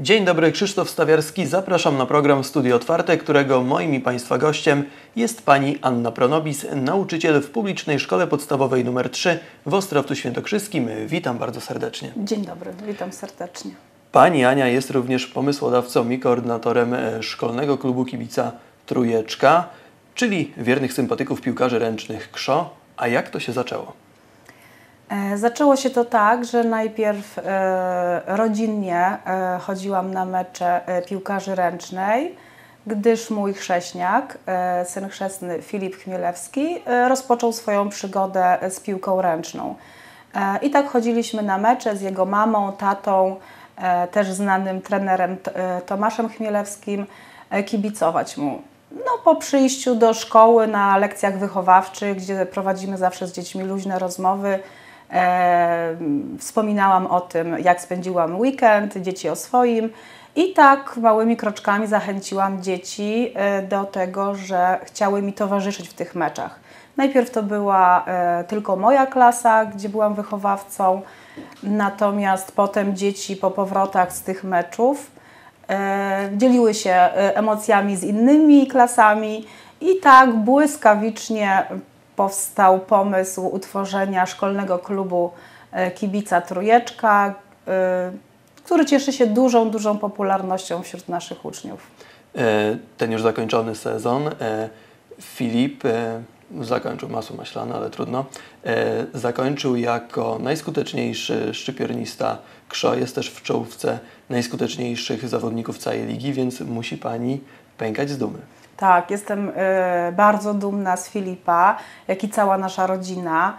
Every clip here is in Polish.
Dzień dobry, Krzysztof Stawiarski. Zapraszam na program Studio Otwarte, którego moim i Państwa gościem jest pani Anna Pronobis, nauczyciel w Publicznej Szkole Podstawowej nr 3 w Ostrowcu Świętokrzyskim. Witam bardzo serdecznie. Dzień dobry, witam serdecznie. Pani Ania jest również pomysłodawcą i koordynatorem Szkolnego Klubu Kibica Trójeczka, czyli wiernych sympatyków piłkarzy ręcznych KSZO. A jak to się zaczęło? Zaczęło się to tak, że najpierw rodzinnie chodziłam na mecze piłkarzy ręcznej, gdyż mój chrześniak, syn chrzestny Filip Chmielewski, rozpoczął swoją przygodę z piłką ręczną. I tak chodziliśmy na mecze z jego mamą, tatą, też znanym trenerem Tomaszem Chmielewskim, kibicować mu. No, po przyjściu do szkoły na lekcjach wychowawczych, gdzie prowadzimy zawsze z dziećmi luźne rozmowy, wspominałam o tym, jak spędziłam weekend, dzieci o swoim i tak małymi kroczkami zachęciłam dzieci do tego, że chciały mi towarzyszyć w tych meczach. Najpierw to była tylko moja klasa, gdzie byłam wychowawcą, natomiast potem dzieci po powrotach z tych meczów dzieliły się emocjami z innymi klasami i tak błyskawicznie powstał pomysł utworzenia Szkolnego Klubu Kibica Trójeczka, który cieszy się dużą popularnością wśród naszych uczniów. Ten już zakończony sezon Filip zakończył, masło maślane, ale trudno, zakończył jako najskuteczniejszy szczypiornista KSZO, jest też w czołówce najskuteczniejszych zawodników całej ligi, więc musi Pani pękać z dumy. Tak, jestem bardzo dumna z Filipa, jak i cała nasza rodzina.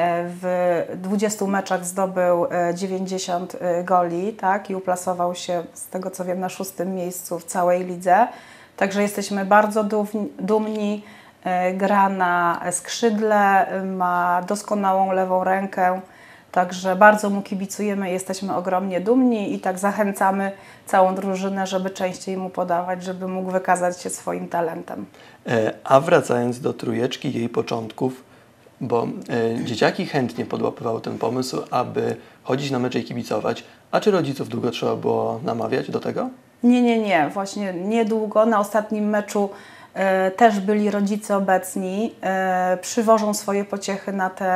W 20 meczach zdobył 90 goli, tak, i uplasował się, z tego co wiem, na 6. miejscu w całej lidze. Także jesteśmy bardzo dumni. Gra na skrzydle, ma doskonałą lewą rękę, także bardzo mu kibicujemy, jesteśmy ogromnie dumni i tak zachęcamy całą drużynę, żeby częściej mu podawać, żeby mógł wykazać się swoim talentem. A wracając do Trójeczki, jej początków, bo dzieciaki chętnie podłapywały ten pomysł, aby chodzić na mecze i kibicować, a czy rodziców długo trzeba było namawiać do tego? Nie, właśnie niedługo. Na ostatnim meczu też byli rodzice obecni, przywożą swoje pociechy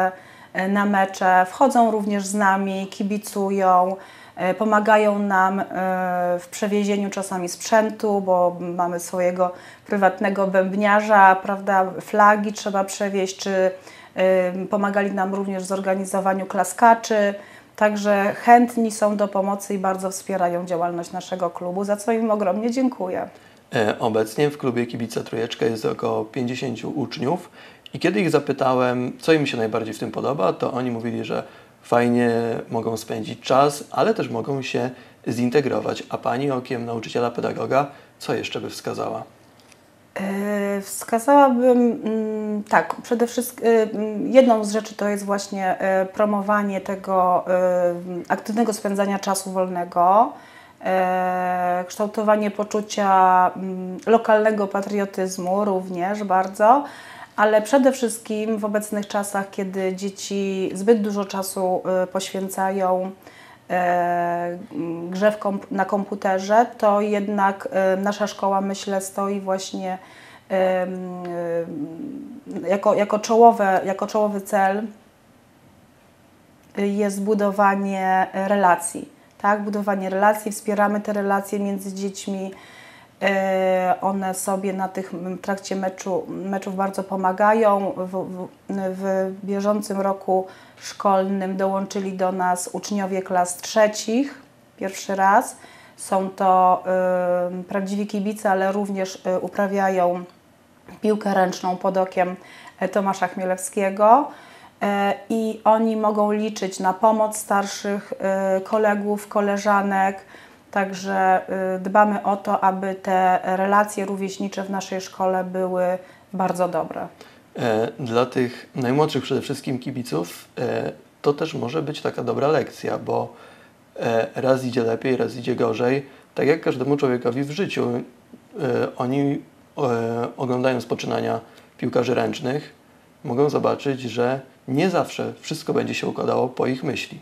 na mecze, wchodzą również z nami, kibicują, pomagają nam w przewiezieniu czasami sprzętu, bo mamy swojego prywatnego bębniarza, prawda, flagi trzeba przewieźć, czy pomagali nam również w zorganizowaniu klaskaczy. Także chętni są do pomocy i bardzo wspierają działalność naszego klubu, za co im ogromnie dziękuję. Obecnie w klubie Kibica Trójeczka jest około 50 uczniów i kiedy ich zapytałem, co im się najbardziej w tym podoba, to oni mówili, że fajnie mogą spędzić czas, ale też mogą się zintegrować. A Pani okiem nauczyciela, pedagoga, co jeszcze by wskazała? Wskazałabym, tak, przede wszystkim jedną z rzeczy to jest właśnie promowanie tego aktywnego spędzania czasu wolnego, kształtowanie poczucia lokalnego patriotyzmu również bardzo, ale przede wszystkim w obecnych czasach, kiedy dzieci zbyt dużo czasu poświęcają grze na komputerze, to jednak nasza szkoła, myślę, stoi właśnie jako czołowy cel jest budowanie relacji. Tak? Budowanie relacji, wspieramy te relacje między dziećmi. One sobie w trakcie meczów bardzo pomagają. W bieżącym roku szkolnym dołączyli do nas uczniowie klas trzecich, pierwszy raz. Są to prawdziwi kibice, ale również uprawiają piłkę ręczną pod okiem Tomasza Chmielewskiego. I oni mogą liczyć na pomoc starszych kolegów, koleżanek. Także dbamy o to, aby te relacje rówieśnicze w naszej szkole były bardzo dobre. Dla tych najmłodszych przede wszystkim kibiców to też może być taka dobra lekcja, bo raz idzie lepiej, raz idzie gorzej. Tak jak każdemu człowiekowi w życiu. Oni oglądając poczynania piłkarzy ręcznych mogą zobaczyć, że nie zawsze wszystko będzie się układało po ich myśli.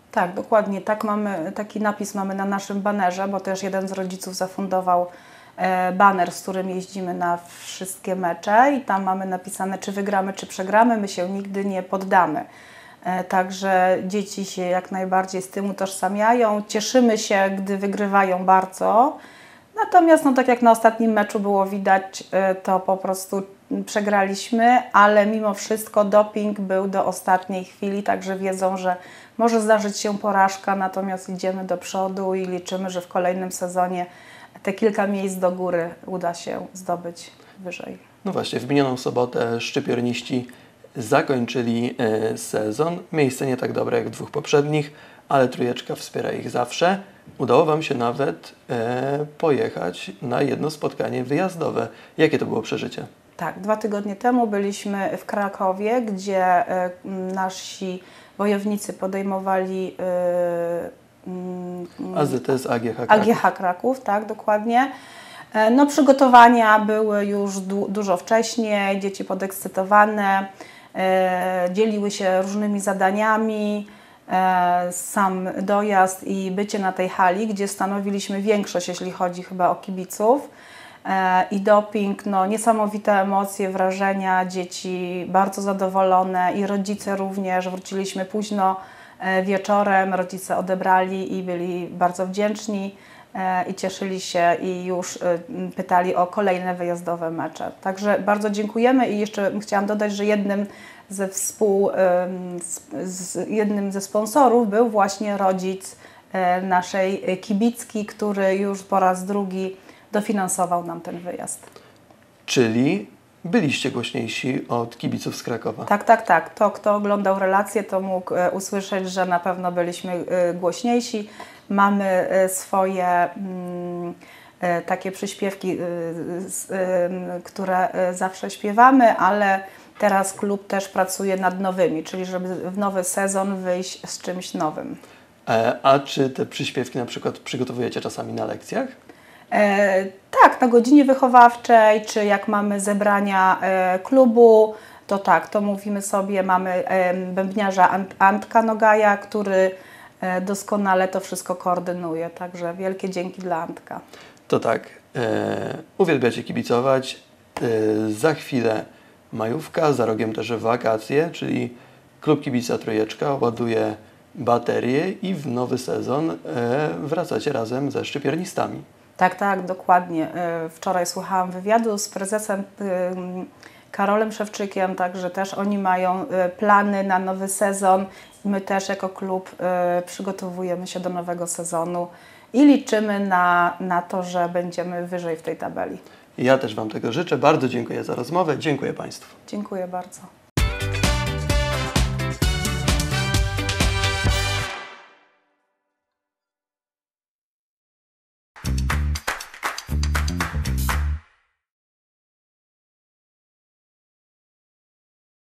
Tak, dokładnie. Taki napis mamy na naszym banerze, bo też jeden z rodziców zafundował baner, z którym jeździmy na wszystkie mecze i tam mamy napisane, czy wygramy, czy przegramy, my się nigdy nie poddamy. Także dzieci się jak najbardziej z tym utożsamiają. Cieszymy się, gdy wygrywają bardzo. Natomiast, no, tak jak na ostatnim meczu było widać, to po prostu przegraliśmy, ale mimo wszystko doping był do ostatniej chwili, także wiedzą, że może zdarzyć się porażka, natomiast idziemy do przodu i liczymy, że w kolejnym sezonie te kilka miejsc do góry uda się zdobyć wyżej. No właśnie, w minioną sobotę szczypiorniści zakończyli sezon. Miejsce nie tak dobre jak w dwóch poprzednich, ale trójeczka wspiera ich zawsze. Udało Wam się nawet pojechać na jedno spotkanie wyjazdowe. Jakie to było przeżycie? Tak, 2 tygodnie temu byliśmy w Krakowie, gdzie nasi wojownicy podejmowali AZS AGH Kraków. AGH Kraków, tak, dokładnie. No, przygotowania były już dużo wcześniej, dzieci podekscytowane, dzieliły się różnymi zadaniami. Sam dojazd i bycie na tej hali, gdzie stanowiliśmy większość, jeśli chodzi chyba o kibiców, i doping, no niesamowite emocje, wrażenia, dzieci bardzo zadowolone i rodzice również. Wróciliśmy późno wieczorem, rodzice odebrali i byli bardzo wdzięczni i cieszyli się i już pytali o kolejne wyjazdowe mecze. Także bardzo dziękujemy i jeszcze chciałam dodać, że jednym ze sponsorów był właśnie rodzic naszej kibicki, który już po raz drugi dofinansował nam ten wyjazd. Czyli byliście głośniejsi od kibiców z Krakowa. Tak. To, kto oglądał relację, to mógł usłyszeć, że na pewno byliśmy głośniejsi. Mamy swoje takie przyśpiewki, które zawsze śpiewamy, ale teraz klub też pracuje nad nowymi, czyli żeby w nowy sezon wyjść z czymś nowym. A czy te przyśpiewki na przykład przygotowujecie czasami na lekcjach? Tak, na godzinie wychowawczej, czy jak mamy zebrania klubu, to tak, to mówimy sobie, mamy bębniarza Antka Nogaja, który doskonale to wszystko koordynuje, także wielkie dzięki dla Antka. To tak, uwielbiacie kibicować, za chwilę majówka, za rogiem też wakacje, czyli klub kibica Trójeczka ładuje baterię i w nowy sezon wracacie razem ze szczypiornistami. Tak, dokładnie. Wczoraj słuchałam wywiadu z prezesem Karolem Szewczykiem, także też oni mają plany na nowy sezon. My też jako klub przygotowujemy się do nowego sezonu i liczymy na to, że będziemy wyżej w tej tabeli. Ja też Wam tego życzę. Bardzo dziękuję za rozmowę. Dziękuję Państwu. Dziękuję bardzo.